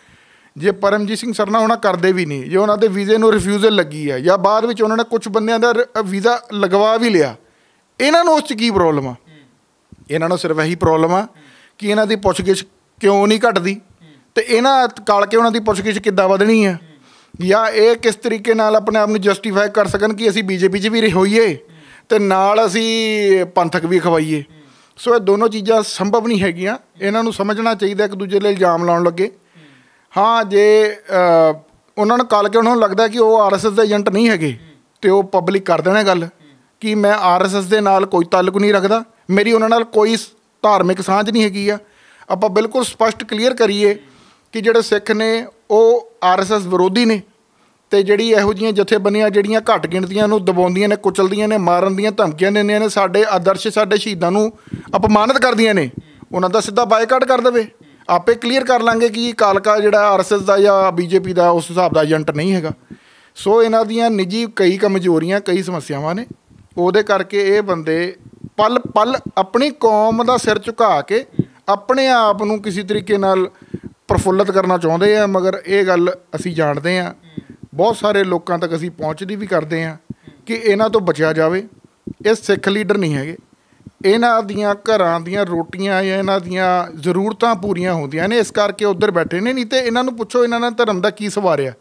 ਜੇ ਪਰਮਜੀਤ ਸਿੰਘ ਸਰਨਾ ਉਹਨਾਂ ਕਰਦੇ ਵੀ ਨਹੀਂ, ਜੇ ਉਹਨਾਂ ਦੇ ਵੀਜ਼ੇ ਨੂੰ ਰਿਫਿਊਜ਼ਲ ਲੱਗੀ ਹੈ ਜਾਂ ਬਾਅਦ ਵਿੱਚ ਉਹਨਾਂ ਨੇ ਕੁਝ ਬੰਦਿਆਂ ਦਾ ਵੀਜ਼ਾ ਲਗਵਾ ਵੀ ਲਿਆ, ਇਹਨਾਂ ਨੂੰ ਉਸ 'ਚ ਕੀ ਪ੍ਰੋਬਲਮ ਆ? ਇਹਨਾਂ ਨੂੰ ਸਿਰਫ ਇਹੀ ਪ੍ਰੋਬਲਮ ਆ ਕਿ ਇਹਨਾਂ ਦੀ ਪੁੱਛਗਿੱਛ ਕਿਉਂ ਨਹੀਂ ਘਟਦੀ, ਅਤੇ ਇਹਨਾਂ ਕਾਲ ਕੇ ਉਹਨਾਂ ਦੀ ਪੁੱਛਗਿੱਛ ਕਿੱਦਾਂ ਵਧਣੀ ਹੈ, ਜਾਂ ਇਹ ਕਿਸ ਤਰੀਕੇ ਨਾਲ ਆਪਣੇ ਆਪ ਨੂੰ ਜਸਟੀਫਾਈ ਕਰ ਸਕਣ ਕਿ ਅਸੀਂ ਬੀਜੇਪੀ 'ਚ ਵੀ ਹੋਈਏ ਅਤੇ ਨਾਲ ਅਸੀਂ ਪੰਥਕ ਵੀ ਖਵਾਈਏ। ਸੋ ਇਹ ਦੋਨੋਂ ਚੀਜ਼ਾਂ ਸੰਭਵ ਨਹੀਂ ਹੈਗੀਆਂ। ਇਹਨਾਂ ਨੂੰ ਸਮਝਣਾ ਚਾਹੀਦਾ ਇੱਕ ਦੂਜੇ ਲਈ ਇਲਜ਼ਾਮ ਲਾਉਣ ਲੱਗੇ। ਹਾਂ, ਜੇ ਉਹਨਾਂ ਨੂੰ ਕਾਲ ਕੇ ਉਹਨਾਂ ਨੂੰ ਲੱਗਦਾ ਕਿ ਉਹ RSS ਦੇ ਏਜੰਟ ਨਹੀਂ ਹੈਗੇ ਅਤੇ ਉਹ ਪਬਲਿਕ ਕਰ ਦੇਣਾ ਗੱਲ ਕਿ ਮੈਂ RSS ਦੇ ਨਾਲ ਕੋਈ ਤਾਲੁਕ ਨਹੀਂ ਰੱਖਦਾ, ਮੇਰੀ ਉਹਨਾਂ ਨਾਲ ਕੋਈ ਧਾਰਮਿਕ ਸਾਂਝ ਨਹੀਂ ਹੈਗੀ ਆ। ਆਪਾਂ ਬਿਲਕੁਲ ਸਪਸ਼ਟ ਕਲੀਅਰ ਕਰੀਏ ਕਿ ਜਿਹੜੇ ਸਿੱਖ ਨੇ ਉਹ RSS ਵਿਰੋਧੀ ਨੇ, ਅਤੇ ਜਿਹੜੀ ਇਹੋ ਜਿਹੀਆਂ ਜਥੇਬੰਦੀਆਂ ਜਿਹੜੀਆਂ ਘੱਟ ਗਿਣਤੀਆਂ ਨੂੰ ਦਬਾਉਂਦੀਆਂ ਨੇ, ਕੁਚਲਦੀਆਂ ਨੇ, ਮਾਰਨ ਦੀਆਂ ਧਮਕੀਆਂ ਦਿੰਦੀਆਂ ਨੇ, ਸਾਡੇ ਆਦਰਸ਼ ਸਾਡੇ ਸ਼ਹੀਦਾਂ ਨੂੰ ਅਪਮਾਨਿਤ ਕਰਦੀਆਂ ਨੇ, ਉਹਨਾਂ ਦਾ ਸਿੱਧਾ ਬਾਈਕਾਟ ਕਰ ਦੇਵੇ। ਆਪੇ ਕਲੀਅਰ ਕਰ ਲਾਂਗੇ ਕਿ ਕਾਲਕਾ ਜਿਹੜਾ RSS ਦਾ ਜਾਂ BJP ਦਾ ਉਸ ਹਿਸਾਬ ਦਾ ਏਜੰਟ ਨਹੀਂ ਹੈਗਾ। ਸੋ ਇਹਨਾਂ ਦੀਆਂ ਨਿੱਜੀ ਕਈ ਕਮਜ਼ੋਰੀਆਂ, ਕਈ ਸਮੱਸਿਆਵਾਂ ਨੇ, ਉਹਦੇ ਕਰਕੇ ਇਹ ਬੰਦੇ ਪਲ ਪਲ ਆਪਣੀ ਕੌਮ ਦਾ ਸਿਰ ਝੁਕਾ ਕੇ ਆਪਣੇ ਆਪ ਨੂੰ ਕਿਸੇ ਤਰੀਕੇ ਨਾਲ ਪ੍ਰਫੁੱਲਤ ਕਰਨਾ ਚਾਹੁੰਦੇ ਆ। ਮਗਰ ਇਹ ਗੱਲ ਅਸੀਂ ਜਾਣਦੇ ਹਾਂ, ਬਹੁਤ ਸਾਰੇ ਲੋਕਾਂ ਤੱਕ ਅਸੀਂ ਪਹੁੰਚਦੀ ਵੀ ਕਰਦੇ ਹਾਂ ਕਿ ਇਹਨਾਂ ਤੋਂ ਬਚਿਆ ਜਾਵੇ। ਇਹ ਸਿੱਖ ਲੀਡਰ ਨਹੀਂ ਹੈਗੇ, ਇਹਨਾਂ ਦੀਆਂ ਘਰਾਂ ਦੀਆਂ ਰੋਟੀਆਂ ਜਾਂ ਇਹਨਾਂ ਦੀਆਂ ਜ਼ਰੂਰਤਾਂ ਪੂਰੀਆਂ ਹੁੰਦੀਆਂ ਨੇ, ਇਸ ਕਰਕੇ ਉੱਧਰ ਬੈਠੇ ਨੇ। ਨਹੀਂ ਤਾਂ ਇਹਨਾਂ ਨੂੰ ਪੁੱਛੋ ਇਹਨਾਂ ਨੇ ਧਰਮ ਦਾ ਕੀ ਸਵਾਰਿਆ।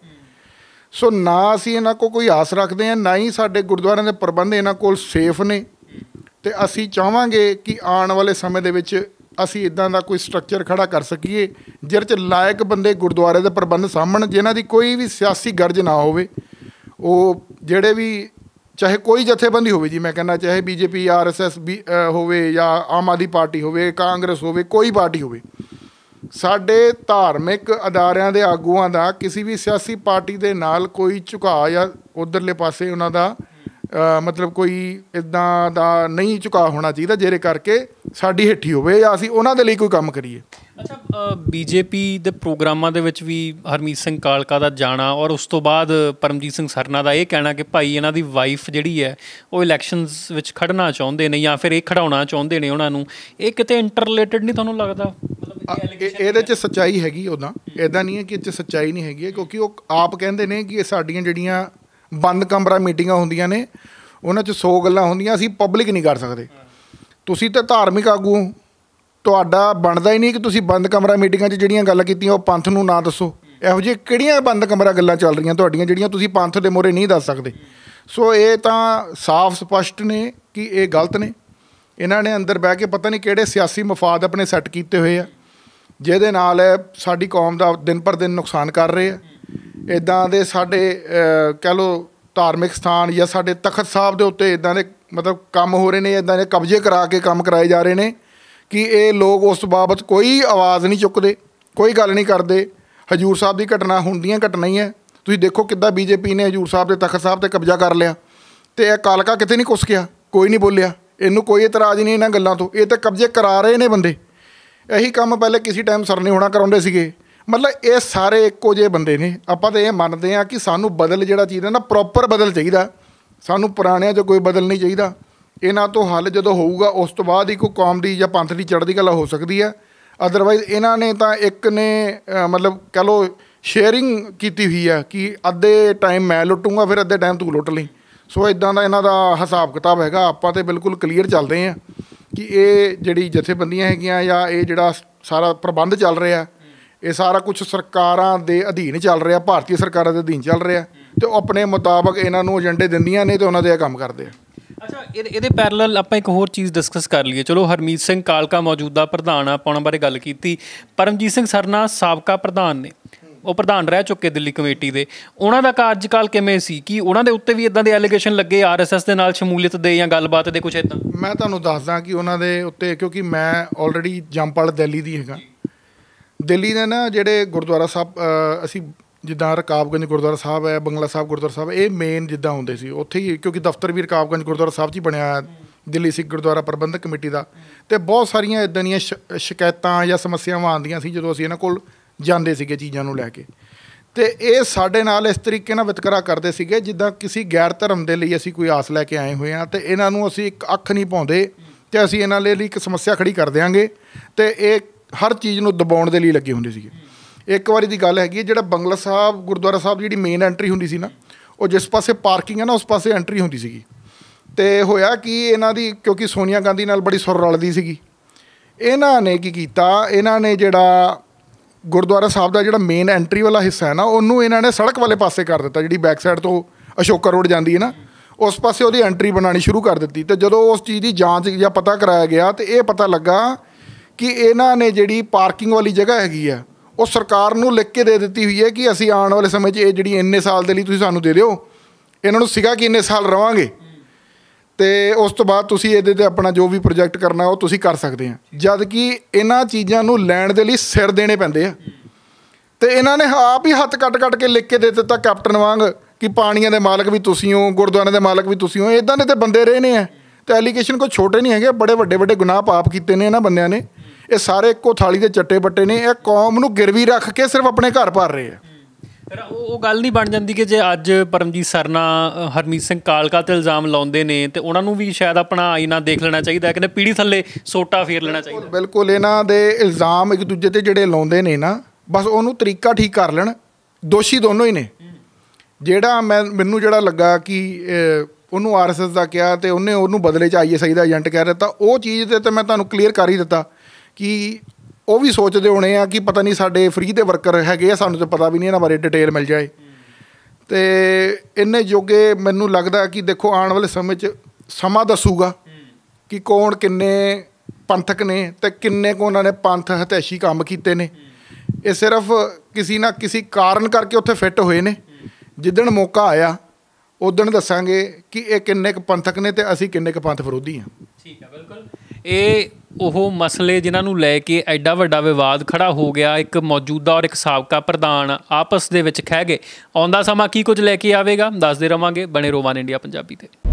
ਸੋ ਨਾ ਅਸੀਂ ਇਹਨਾਂ ਕੋਲ ਕੋਈ ਆਸ ਰੱਖਦੇ ਹਾਂ, ਨਾ ਹੀ ਸਾਡੇ ਗੁਰਦੁਆਰਿਆਂ ਦੇ ਪ੍ਰਬੰਧ ਇਹਨਾਂ ਕੋਲ ਸੇਫ ਨੇ, ਅਤੇ ਅਸੀਂ ਚਾਹਾਂਗੇ ਕਿ ਆਉਣ ਵਾਲੇ ਸਮੇਂ ਦੇ ਵਿੱਚ ਅਸੀਂ ਇੱਦਾਂ ਦਾ ਕੋਈ ਸਟਰਕਚਰ ਖੜ੍ਹਾ ਕਰ ਸਕੀਏ ਜਿਹਦੇ 'ਚ ਲਾਇਕ ਬੰਦੇ ਗੁਰਦੁਆਰੇ ਦੇ ਪ੍ਰਬੰਧ ਸਾਂਭਣ, ਜਿਨ੍ਹਾਂ ਦੀ ਕੋਈ ਵੀ ਸਿਆਸੀ ਗਰਜ ਨਾ ਹੋਵੇ। ਉਹ ਜਿਹੜੇ ਵੀ ਚਾਹੇ ਕੋਈ ਜਥੇਬੰਦੀ ਹੋਵੇ ਜੀ, ਮੈਂ ਕਹਿੰਦਾ ਚਾਹੇ BJP RSS ਵੀ ਹੋਵੇ ਜਾਂ ਆਮ ਆਦਮੀ ਪਾਰਟੀ ਹੋਵੇ, ਕਾਂਗਰਸ ਹੋਵੇ, ਕੋਈ ਪਾਰਟੀ ਹੋਵੇ, ਸਾਡੇ ਧਾਰਮਿਕ ਅਦਾਰਿਆਂ ਦੇ ਆਗੂਆਂ ਦਾ ਕਿਸੇ ਵੀ ਸਿਆਸੀ ਪਾਰਟੀ ਦੇ ਨਾਲ ਕੋਈ ਝੁਕਾਅ ਜਾਂ ਉੱਧਰਲੇ ਪਾਸੇ ਉਹਨਾਂ ਦਾ ਮਤਲਬ ਕੋਈ ਇੱਦਾਂ ਦਾ ਨਹੀਂ ਝੁਕਾਅ ਹੋਣਾ ਚਾਹੀਦਾ ਜਿਹਦੇ ਕਰਕੇ ਸਾਡੀ ਹੇਠੀ ਹੋਵੇ ਜਾਂ ਅਸੀਂ ਉਹਨਾਂ ਦੇ ਲਈ ਕੋਈ ਕੰਮ ਕਰੀਏ। ਅੱਛਾ, BJP ਦੇ ਪ੍ਰੋਗਰਾਮਾਂ ਦੇ ਵਿੱਚ ਵੀ ਹਰਮੀਤ ਸਿੰਘ ਕਾਲਕਾ ਦਾ ਜਾਣਾ ਔਰ ਉਸ ਤੋਂ ਬਾਅਦ ਪਰਮਜੀਤ ਸਿੰਘ ਸਰਨਾ ਦਾ ਇਹ ਕਹਿਣਾ ਕਿ ਭਾਈ ਇਹਨਾਂ ਦੀ ਵਾਈਫ ਜਿਹੜੀ ਹੈ ਉਹ ਇਲੈਕਸ਼ਨਸ ਵਿੱਚ ਖੜਨਾ ਚਾਹੁੰਦੇ ਨੇ ਜਾਂ ਫਿਰ ਇਹ ਖੜਾਉਣਾ ਚਾਹੁੰਦੇ ਨੇ ਉਹਨਾਂ ਨੂੰ, ਇਹ ਕਿਤੇ ਇੰਟਰਰਿਲੇਟਡ ਨਹੀਂ ਤੁਹਾਨੂੰ ਲੱਗਦਾ? ਇਹਦੇ 'ਚ ਸੱਚਾਈ ਹੈਗੀ, ਉੱਦਾਂ ਇੱਦਾਂ ਨਹੀਂ ਹੈ ਕਿ ਇਹ 'ਚ ਸੱਚਾਈ ਨਹੀਂ ਹੈਗੀ, ਕਿਉਂਕਿ ਉਹ ਆਪ ਕਹਿੰਦੇ ਨੇ ਕਿ ਇਹ ਸਾਡੀਆਂ ਜਿਹੜੀਆਂ ਬੰਦ ਕਮਰਾ ਮੀਟਿੰਗਾਂ ਹੁੰਦੀਆਂ ਨੇ ਉਹਨਾਂ 'ਚ 100 ਗੱਲਾਂ ਹੁੰਦੀਆਂ, ਅਸੀਂ ਪਬਲਿਕ ਨਹੀਂ ਕਰ ਸਕਦੇ। ਤੁਸੀਂ ਤਾਂ ਧਾਰਮਿਕ ਆਗੂ, ਤੁਹਾਡਾ ਬਣਦਾ ਹੀ ਨਹੀਂ ਕਿ ਤੁਸੀਂ ਬੰਦ ਕਮਰਾ ਮੀਟਿੰਗਾਂ 'ਚ ਜਿਹੜੀਆਂ ਗੱਲਾਂ ਕੀਤੀਆਂ ਉਹ ਪੰਥ ਨੂੰ ਨਾ ਦੱਸੋ। ਇਹੋ ਜਿਹੀ ਕਿਹੜੀਆਂ ਬੰਦ ਕਮਰਾ ਗੱਲਾਂ ਚੱਲ ਰਹੀਆਂ ਤੁਹਾਡੀਆਂ ਜਿਹੜੀਆਂ ਤੁਸੀਂ ਪੰਥ ਦੇ ਮੂਹਰੇ ਨਹੀਂ ਦੱਸ ਸਕਦੇ? ਸੋ ਇਹ ਤਾਂ ਸਾਫ਼ ਸਪਸ਼ਟ ਨੇ ਕਿ ਇਹ ਗਲਤ ਨੇ। ਇਹਨਾਂ ਨੇ ਅੰਦਰ ਬਹਿ ਕੇ ਪਤਾ ਨਹੀਂ ਕਿਹੜੇ ਸਿਆਸੀ ਮਫਾਦ ਆਪਣੇ ਸੈੱਟ ਕੀਤੇ ਹੋਏ ਆ, ਜਿਹਦੇ ਨਾਲ ਸਾਡੀ ਕੌਮ ਦਾ ਦਿਨ ਪਰ ਦਿਨ ਨੁਕਸਾਨ ਕਰ ਰਹੇ ਆ। ਇੱਦਾਂ ਦੇ ਸਾਡੇ ਕਹਿ ਲਓ ਧਾਰਮਿਕ ਸਥਾਨ ਜਾਂ ਸਾਡੇ ਤਖਤ ਸਾਹਿਬ ਦੇ ਉੱਤੇ ਇੱਦਾਂ ਦੇ ਮਤਲਬ ਕੰਮ ਹੋ ਰਹੇ ਨੇ, ਇੱਦਾਂ ਦੇ ਕਬਜ਼ੇ ਕਰਾ ਕੇ ਕੰਮ ਕਰਾਏ ਜਾ ਰਹੇ ਨੇ ਕਿ ਇਹ ਲੋਕ ਉਸ ਬਾਬਤ ਕੋਈ ਆਵਾਜ਼ ਨਹੀਂ ਚੁੱਕਦੇ, ਕੋਈ ਗੱਲ ਨਹੀਂ ਕਰਦੇ। ਹਜ਼ੂਰ ਸਾਹਿਬ ਦੀ ਘਟਨਾ ਹੁੰਦੀਆਂ ਘਟਨਾ ਹੀ ਹੈ। ਤੁਸੀਂ ਦੇਖੋ ਕਿੱਦਾਂ BJP ਨੇ ਹਜ਼ੂਰ ਸਾਹਿਬ ਦੇ ਤਖਤ ਸਾਹਿਬ 'ਤੇ ਕਬਜ਼ਾ ਕਰ ਲਿਆ, ਅਤੇ ਇਹ ਕਾਲਕਾ ਕਿਤੇ ਨਹੀਂ ਕੁਸਕਿਆ, ਕੋਈ ਨਹੀਂ ਬੋਲਿਆ, ਇਹਨੂੰ ਕੋਈ ਇਤਰਾਜ਼ ਨਹੀਂ ਇਹਨਾਂ ਗੱਲਾਂ ਤੋਂ। ਇਹ ਤਾਂ ਕਬਜ਼ੇ ਕਰਾ ਰਹੇ ਨੇ ਬੰਦੇ। ਇਹੀ ਕੰਮ ਪਹਿਲੇ ਕਿਸੇ ਟਾਈਮ ਸਰਨੇ ਹੋਣਾ ਕਰਾਉਂਦੇ ਸੀਗੇ। ਮਤਲਬ ਇਹ ਸਾਰੇ ਇੱਕੋ ਜਿਹੇ ਬੰਦੇ ਨੇ। ਆਪਾਂ ਤਾਂ ਇਹ ਮੰਨਦੇ ਹਾਂ ਕਿ ਸਾਨੂੰ ਬਦਲ ਜਿਹੜਾ ਚਾਹੀਦਾ ਨਾ, ਪ੍ਰੋਪਰ ਬਦਲ ਚਾਹੀਦਾ, ਸਾਨੂੰ ਪੁਰਾਣਿਆਂ 'ਚ ਕੋਈ ਬਦਲ ਨਹੀਂ ਚਾਹੀਦਾ। ਇਹਨਾਂ ਤੋਂ ਹੱਲ ਜਦੋਂ ਹੋਊਗਾ ਉਸ ਤੋਂ ਬਾਅਦ ਹੀ ਕੋਈ ਕੌਮ ਦੀ ਜਾਂ ਪੰਥ ਦੀ ਚੜ੍ਹਦੀ ਕਲਾ ਹੋ ਸਕਦੀ ਹੈ। ਅਦਰਵਾਈਜ਼ ਇਹਨਾਂ ਨੇ ਤਾਂ ਇੱਕ ਨੇ ਮਤਲਬ ਕਹਿ ਲਓ ਸ਼ੇਅਰਿੰਗ ਕੀਤੀ ਹੋਈ ਹੈ ਕਿ ਅੱਧੇ ਟਾਈਮ ਮੈਂ ਲੁੱਟੂੰਗਾ, ਫਿਰ ਅੱਧੇ ਟਾਈਮ ਤੂੰ ਲੁੱਟ ਲਈ। ਸੋ ਇੱਦਾਂ ਦਾ ਇਹਨਾਂ ਦਾ ਹਿਸਾਬ ਕਿਤਾਬ ਹੈਗਾ। ਆਪਾਂ ਤਾਂ ਬਿਲਕੁਲ ਕਲੀਅਰ ਚੱਲਦੇ ਹਾਂ ਕਿ ਇਹ ਜਿਹੜੀ ਜਥੇਬੰਦੀਆਂ ਹੈਗੀਆਂ ਜਾਂ ਇਹ ਜਿਹੜਾ ਸਾਰਾ ਪ੍ਰਬੰਧ ਚੱਲ ਰਿਹਾ, ਇਹ ਸਾਰਾ ਕੁਛ ਸਰਕਾਰਾਂ ਦੇ ਅਧੀਨ ਚੱਲ ਰਿਹਾ, ਭਾਰਤੀ ਸਰਕਾਰਾਂ ਦੇ ਅਧੀਨ ਚੱਲ ਰਿਹਾ, ਅਤੇ ਉਹ ਆਪਣੇ ਮੁਤਾਬਕ ਇਹਨਾਂ ਨੂੰ ਏਜੰਡੇ ਦਿੰਦੀਆਂ ਨੇ ਅਤੇ ਉਹਨਾਂ ਦੇ ਇਹ ਕੰਮ ਕਰਦੇ ਆ। ਅੱਛਾ, ਇਹਦੇ ਪੈਰਲਲ ਆਪਾਂ ਇੱਕ ਹੋਰ ਚੀਜ਼ ਡਿਸਕਸ ਕਰ ਲਈਏ। ਚਲੋ ਹਰਮੀਤ ਸਿੰਘ ਕਾਲਕਾ ਮੌਜੂਦਾ ਪ੍ਰਧਾਨ ਆ, ਆਪਾਂ ਉਹਨਾਂ ਬਾਰੇ ਗੱਲ ਕੀਤੀ। ਪਰਮਜੀਤ ਸਿੰਘ ਸਰਨਾ ਸਾਬਕਾ ਪ੍ਰਧਾਨ ਨੇ, ਉਹ ਪ੍ਰਧਾਨ ਰਹਿ ਚੁੱਕੇ ਦਿੱਲੀ ਕਮੇਟੀ ਦੇ। ਉਹਨਾਂ ਦਾ ਕਾਰਜਕਾਲ ਕਿਵੇਂ ਸੀ? ਕੀ ਉਹਨਾਂ ਦੇ ਉੱਤੇ ਵੀ ਇੱਦਾਂ ਦੇ ਐਲੀਗੇਸ਼ਨ ਲੱਗੇ RSS ਦੇ ਨਾਲ ਸ਼ਮੂਲੀਅਤ ਦੇ ਜਾਂ ਗੱਲਬਾਤ ਦੇ ਕੁਛ ਇੱਦਾਂ? ਮੈਂ ਤੁਹਾਨੂੰ ਦੱਸਦਾ ਕਿ ਉਹਨਾਂ ਦੇ ਉੱਤੇ, ਕਿਉਂਕਿ ਮੈਂ ਆਲਰੇਡੀ ਜੰਮਪਲ ਦਿੱਲੀ ਦੀ ਹੈਗਾ। ਦਿੱਲੀ ਦੇ ਨਾ ਜਿਹੜੇ ਗੁਰਦੁਆਰਾ ਸਾਹਿਬ ਅਸੀਂ ਜਿੱਦਾਂ ਰਕਾਬਗੰਜ ਗੁਰਦੁਆਰਾ ਸਾਹਿਬ ਹੈ, ਬੰਗਲਾ ਸਾਹਿਬ ਗੁਰਦੁਆਰਾ ਸਾਹਿਬ, ਇਹ ਮੇਨ ਜਿੱਦਾਂ ਹੁੰਦੇ ਸੀ ਉੱਥੇ ਹੀ, ਕਿਉਂਕਿ ਦਫ਼ਤਰ ਵੀ ਰਕਾਬਗੰਜ ਗੁਰਦੁਆਰਾ ਸਾਹਿਬ 'ਚ ਹੀ ਬਣਿਆ ਦਿੱਲੀ ਸਿੱਖ ਗੁਰਦੁਆਰਾ ਪ੍ਰਬੰਧਕ ਕਮੇਟੀ ਦਾ। ਅਤੇ ਬਹੁਤ ਸਾਰੀਆਂ ਇੱਦਾਂ ਦੀਆਂ ਸ਼ਿਕਾਇਤਾਂ ਜਾਂ ਸਮੱਸਿਆਵਾਂ ਆਉਂਦੀਆਂ ਸੀ ਜਦੋਂ ਅਸੀਂ ਇਹਨਾਂ ਕੋਲ ਜਾਂਦੇ ਸੀਗੇ ਚੀਜ਼ਾਂ ਨੂੰ ਲੈ ਕੇ। ਅਤੇ ਇਹ ਸਾਡੇ ਨਾਲ ਇਸ ਤਰੀਕੇ ਨਾਲ ਵਿਤਕਰਾ ਕਰਦੇ ਸੀਗੇ ਜਿੱਦਾਂ ਕਿਸੇ ਗੈਰ ਧਰਮ ਦੇ ਲਈ ਅਸੀਂ ਕੋਈ ਆਸ ਲੈ ਕੇ ਆਏ ਹੋਏ ਹਾਂ, ਅਤੇ ਇਹਨਾਂ ਨੂੰ ਅਸੀਂ ਇੱਕ ਅੱਖ ਨਹੀਂ ਪਾਉਂਦੇ ਅਤੇ ਅਸੀਂ ਇਹਨਾਂ ਲਈ ਇੱਕ ਸਮੱਸਿਆ ਖੜੀ ਕਰ ਦਿਆਂਗੇ, ਅਤੇ ਇਹ ਹਰ ਚੀਜ਼ ਨੂੰ ਦਬਾਉਣ ਦੇ ਲਈ ਲੱਗੇ ਹੁੰਦੇ ਸੀਗੇ। ਇੱਕ ਵਾਰੀ ਦੀ ਗੱਲ ਹੈਗੀ ਹੈ, ਜਿਹੜਾ ਬੰਗਲਾ ਸਾਹਿਬ ਗੁਰਦੁਆਰਾ ਸਾਹਿਬ ਦੀ ਜਿਹੜੀ ਮੇਨ ਐਂਟਰੀ ਹੁੰਦੀ ਸੀ ਨਾ, ਉਹ ਜਿਸ ਪਾਸੇ ਪਾਰਕਿੰਗ ਹੈ ਨਾ ਉਸ ਪਾਸੇ ਐਂਟਰੀ ਹੁੰਦੀ ਸੀਗੀ। ਅਤੇ ਹੋਇਆ ਕਿ ਇਹਨਾਂ ਦੀ ਕਿਉਂਕਿ ਸੋਨੀਆ ਗਾਂਧੀ ਨਾਲ ਬੜੀ ਸੁਰ ਰਲਦੀ ਸੀਗੀ, ਇਹਨਾਂ ਨੇ ਕੀ ਕੀਤਾ, ਇਹਨਾਂ ਨੇ ਜਿਹੜਾ ਗੁਰਦੁਆਰਾ ਸਾਹਿਬ ਦਾ ਜਿਹੜਾ ਮੇਨ ਐਂਟਰੀ ਵਾਲਾ ਹਿੱਸਾ ਹੈ ਨਾ, ਉਹਨੂੰ ਇਹਨਾਂ ਨੇ ਸੜਕ ਵਾਲੇ ਪਾਸੇ ਕਰ ਦਿੱਤਾ। ਜਿਹੜੀ ਬੈਕ ਸਾਈਡ ਤੋਂ ਅਸ਼ੋਕਾ ਰੋਡ ਜਾਂਦੀ ਹੈ ਨਾ, ਉਸ ਪਾਸੇ ਉਹਦੀ ਐਂਟਰੀ ਬਣਾਉਣੀ ਸ਼ੁਰੂ ਕਰ ਦਿੱਤੀ। ਅਤੇ ਜਦੋਂ ਉਸ ਚੀਜ਼ ਦੀ ਜਾਂਚ ਜਾਂ ਪਤਾ ਕਰਾਇਆ ਗਿਆ ਤਾਂ ਇਹ ਪਤਾ ਲੱਗਾ ਕਿ ਇਹਨਾਂ ਨੇ ਜਿਹੜੀ ਪਾਰਕਿੰਗ ਵਾਲੀ ਜਗ੍ਹਾ ਹੈਗੀ ਆ, ਉਹ ਸਰਕਾਰ ਨੂੰ ਲਿਖ ਕੇ ਦੇ ਦਿੱਤੀ ਹੋਈ ਹੈ ਕਿ ਅਸੀਂ ਆਉਣ ਵਾਲੇ ਸਮੇਂ 'ਚ ਇਹ ਜਿਹੜੀ ਇੰਨੇ ਸਾਲ ਦੇ ਲਈ ਤੁਸੀਂ ਸਾਨੂੰ ਦੇ ਦਿਓ। ਇਹਨਾਂ ਨੂੰ ਸੀਗਾ ਕਿ ਇੰਨੇ ਸਾਲ ਰਵਾਂਗੇ ਅਤੇ ਉਸ ਤੋਂ ਬਾਅਦ ਤੁਸੀਂ ਇਹਦੇ 'ਤੇ ਆਪਣਾ ਜੋ ਵੀ ਪ੍ਰੋਜੈਕਟ ਕਰਨਾ ਉਹ ਤੁਸੀਂ ਕਰ ਸਕਦੇ ਆ। ਜਦ ਕਿ ਇਹਨਾਂ ਚੀਜ਼ਾਂ ਨੂੰ ਲੈਣ ਦੇ ਲਈ ਸਿਰ ਦੇਣੇ ਪੈਂਦੇ ਆ, ਅਤੇ ਇਹਨਾਂ ਨੇ ਆਪ ਹੀ ਹੱਥ ਕੱਟ ਕੇ ਲਿਖ ਕੇ ਦੇ ਦਿੱਤਾ ਕੈਪਟਨ ਵਾਂਗ ਕਿ ਪਾਣੀਆਂ ਦੇ ਮਾਲਕ ਵੀ ਤੁਸੀਂ ਹੋ, ਗੁਰਦੁਆਰਿਆਂ ਦੇ ਮਾਲਕ ਵੀ ਤੁਸੀਂ ਹੋ। ਇੱਦਾਂ ਦੇ ਤਾਂ ਬੰਦੇ ਰਹੇ ਨੇ ਹੈ, ਅਤੇ ਐਲੀਗੇਸ਼ਨ ਕੋਈ ਛੋਟੇ ਨਹੀਂ ਹੈਗੇ, ਬੜੇ ਵੱਡੇ ਗੁਨਾਹ ਪਾਪ ਕੀਤੇ ਨੇ ਇਹਨਾਂ ਬੰਦਿਆਂ ਨੇ। ਇਹ ਸਾਰੇ ਇੱਕੋ ਥਾਲੀ ਦੇ ਚੱਟੇ ਬੱਟੇ ਨੇ, ਇਹ ਕੌਮ ਨੂੰ ਗਿਰਵੀ ਰੱਖ ਕੇ ਸਿਰਫ ਆਪਣੇ ਘਰ ਭਰ ਰਹੇ ਆ। ਫਿਰ ਉਹ ਗੱਲ ਨਹੀਂ ਬਣ ਜਾਂਦੀ ਕਿ ਜੇ ਅੱਜ ਪਰਮਜੀਤ ਸਰਨਾ ਹਰਮੀਤ ਸਿੰਘ ਕਾਲਕਾ 'ਤੇ ਇਲਜ਼ਾਮ ਲਾਉਂਦੇ ਨੇ ਅਤੇ ਉਹਨਾਂ ਨੂੰ ਵੀ ਸ਼ਾਇਦ ਆਪਣਾ ਆਈਨਾ ਦੇਖ ਲੈਣਾ ਚਾਹੀਦਾ, ਕਹਿੰਦੇ ਪੀੜੀ ਥੱਲੇ ਸੋਟਾ ਫੇਰ ਲੈਣਾ ਚਾਹੀਦਾ। ਬਿਲਕੁਲ, ਇਹਨਾਂ ਦੇ ਇਲਜ਼ਾਮ ਇੱਕ ਦੂਜੇ 'ਤੇ ਜਿਹੜੇ ਲਾਉਂਦੇ ਨੇ ਨਾ, ਬਸ ਉਹਨੂੰ ਤਰੀਕਾ ਠੀਕ ਕਰ ਲੈਣ। ਦੋਸ਼ੀ ਦੋਨੋਂ ਹੀ ਨੇ। ਜਿਹੜਾ ਮੈਨੂੰ ਜਿਹੜਾ ਲੱਗਾ ਕਿ ਉਹਨੂੰ RSS ਦਾ ਕਿਹਾ ਅਤੇ ਉਹਨੂੰ ਬਦਲੇ 'ਚ ISI ਦਾ ਏਜੰਟ ਕਹਿ ਦਿੱਤਾ, ਉਹ ਚੀਜ਼ 'ਤੇ ਤਾਂ ਮੈਂ ਤੁਹਾਨੂੰ ਕਲੀਅਰ ਕਰ ਹੀ ਦਿੱਤਾ ਕਿ ਉਹ ਵੀ ਸੋਚਦੇ ਹੋਣੇ ਆ ਕਿ ਪਤਾ ਨਹੀਂ ਸਾਡੇ ਫਰੀ ਦੇ ਵਰਕਰ ਹੈਗੇ ਆ, ਸਾਨੂੰ ਤਾਂ ਪਤਾ ਵੀ ਨਹੀਂ ਇਹਨਾਂ ਬਾਰੇ ਡਿਟੇਲ ਮਿਲ ਜਾਏ। ਅਤੇ ਇੰਨੇ ਜੋਗੇ ਮੈਨੂੰ ਲੱਗਦਾ ਕਿ ਦੇਖੋ ਆਉਣ ਵਾਲੇ ਸਮੇਂ 'ਚ ਸਮਾਂ ਦੱਸੂਗਾ ਕਿ ਕੌਣ ਕਿੰਨੇ ਪੰਥਕ ਨੇ ਅਤੇ ਕਿੰਨੇ ਕੁ ਉਹਨਾਂ ਨੇ ਪੰਥ ਹਤੈਸ਼ੀ ਕੰਮ ਕੀਤੇ ਨੇ। ਇਹ ਸਿਰਫ ਕਿਸੇ ਨਾ ਕਿਸੇ ਕਾਰਨ ਕਰਕੇ ਉੱਥੇ ਫਿੱਟ ਹੋਏ ਨੇ। ਜਿੱਦਣ ਮੌਕਾ ਆਇਆ ਉਦਣ ਦੱਸਾਂਗੇ ਕਿ ਇਹ ਕਿੰਨੇ ਕੁ ਪੰਥਕ ਨੇ ਅਤੇ ਅਸੀਂ ਕਿੰਨੇ ਕੁ ਪੰਥ ਵਿਰੋਧੀ ਹਾਂ। ਠੀਕ ਹੈ, ਬਿਲਕੁਲ। ਇਹ ਉਹ ਮਸਲੇ ਜਿਨ੍ਹਾਂ ਨੂੰ ਲੈ ਕੇ ਐਡਾ ਵੱਡਾ ਵਿਵਾਦ ਖੜਾ ਹੋ ਗਿਆ, ਇੱਕ ਮੌਜੂਦਾ ਔਰ ਇੱਕ ਸਾਬਕਾ ਪ੍ਰਧਾਨ ਆਪਸ ਦੇ ਵਿੱਚ ਖਹਿ ਗਏ। ਆਉਂਦਾ ਸਮਾਂ ਕੀ ਕੁਝ ਲੈ ਕੇ ਆਵੇਗਾ, ਦੱਸਦੇ ਰਹਾਂਗੇ। ਬਣੇ ਰਹੋ ਵਨ ਇੰਡੀਆ ਪੰਜਾਬੀ 'ਤੇ।